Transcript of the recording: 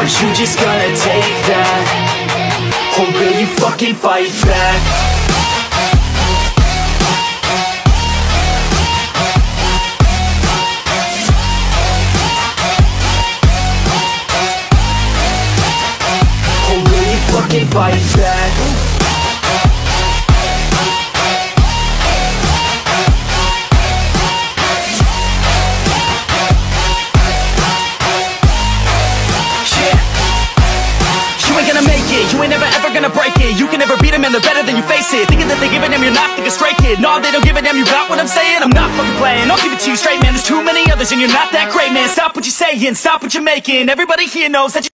Are you just gonna take that? Or will you fucking fight back? Or will you fucking fight back? You ain't never ever gonna break it. You can never beat them and they're better than you, face it. Thinking that they give a damn, you're not thinking straight, kid. No, they don't give a damn, you got what I'm saying? I'm not fucking playing, I'll give it to you straight, man. There's too many others and you're not that great, man. Stop what you're saying, stop what you're making. Everybody here knows that you